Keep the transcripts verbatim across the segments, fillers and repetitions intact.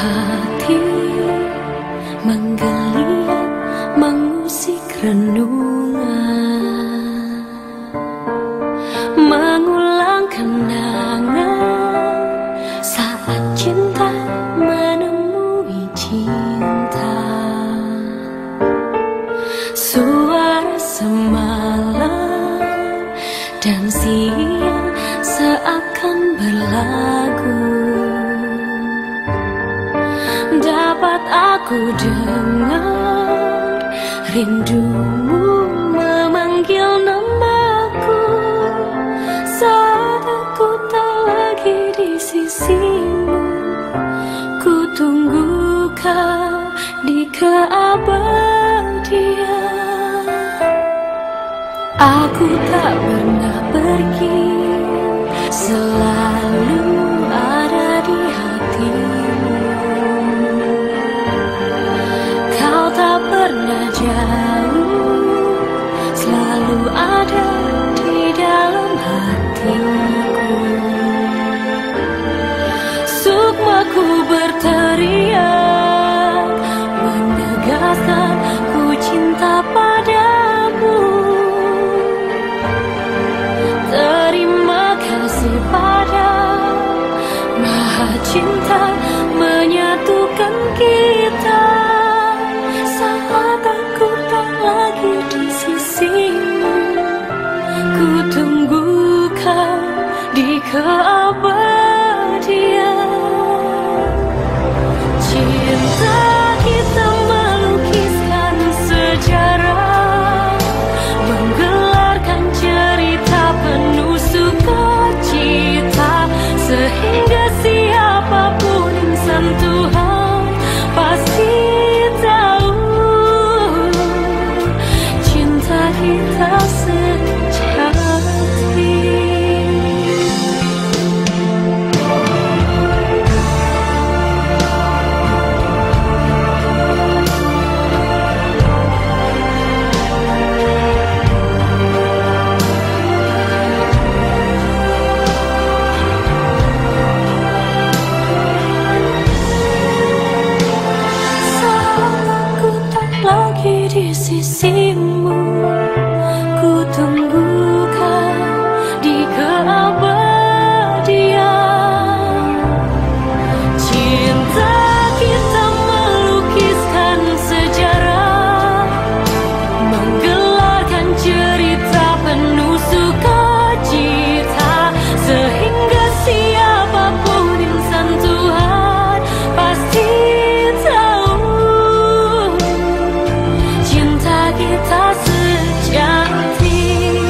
hati menggeliat mengusik renungan, mengulang kenangan saat cinta menemui cinta. Suara semalam dan siang seakan berlagu, dapat aku dengar rindumu memanggil namaku saat aku tak lagi di sisimu. Ku tunggu kau di keabadian. Aku tak pernah pergi, selalu ada di hatimu. Kau tak pernah jauh, selalu ada di dalam hatiku. Sukmaku berteriak, menegaskan ku cinta padamu. Terima kasih pada Maha Cinta menyatukan kita saat aku tak lagi di sisimu. Ku tunggu kau di keabadian. Cinta kita melukiskan sejarah, menggelarkan cerita penuh sukacita, sehingga siapapun insan Tuhan pasti tahu cinta kita sejati. Di sisimu, ku tunggu kau di keabadian. Cinta kita melukiskan sejarah, menggelarkan cerita penuh sukacita, sehingga siapapun insan Tuhan pasti kita sejati.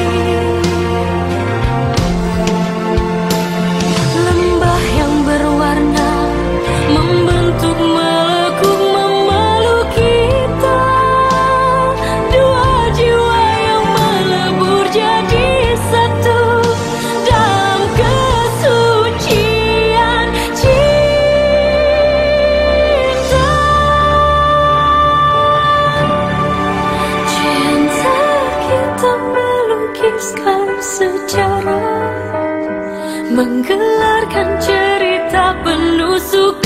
Lembah yang berwarna membentuk melekuk memeluk kita, dua jiwa yang melebur jadi satu dalam kesucian cinta. Melukiskan sejarah, menggelarkan cerita penuh suka.